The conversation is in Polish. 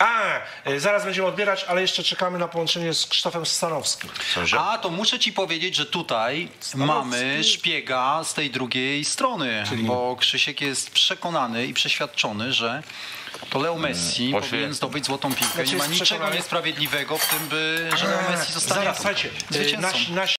Zaraz będziemy odbierać, ale jeszcze czekamy na połączenie z Krzysztofem Stanowskim. A, to muszę ci powiedzieć, że tutaj mamy szpiega z tej drugiej strony, bo Krzysiek jest przekonany i przeświadczony, że to Leo Messi powinien zdobyć złotą piłkę. Nie ma niczego niesprawiedliwego w tym, że Leo Messi zostanie Zaraz, słuchajcie, zwycięzcą.